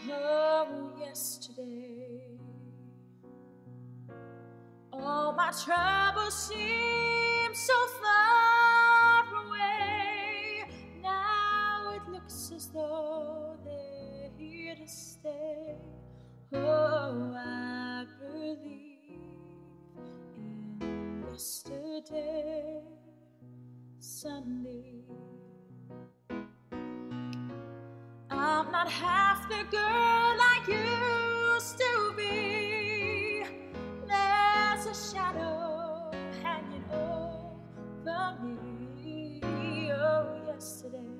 Oh, yesterday, all my troubles seem so far away. Now it looks as though they're here to stay. Oh, I believe in yesterday, Sunday. I'm not half the girl I used to be. There's a shadow hanging over me. Oh, yesterday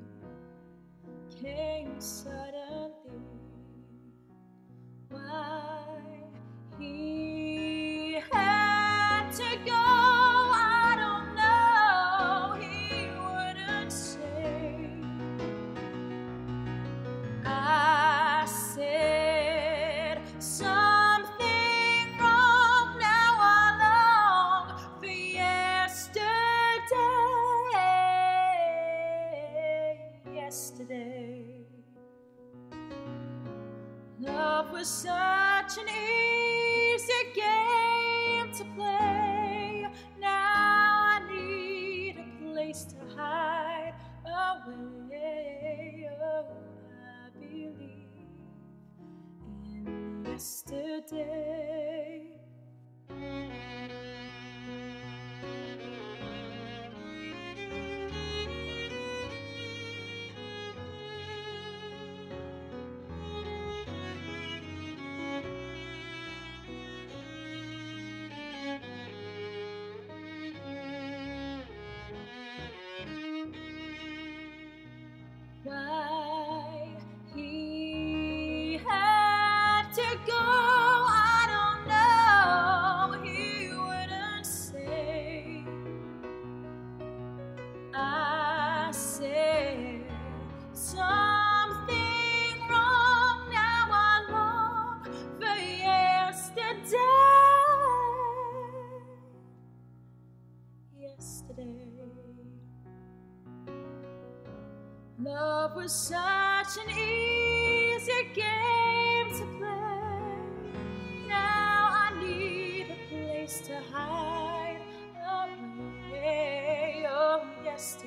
came suddenly. Why he had to go, I don't know. He wouldn't say. I said something wrong. Now I long for yesterday. Yesterday, love was such an easy game to play. Now I need a place to hide away. Oh, I believe in yesterday. Why he had to go, I don't know. He wouldn't say. I said something wrong. Now I long for yesterday. Yesterday, love was such an easy game to play. Now I need a place to hide away. Oh, yesterday.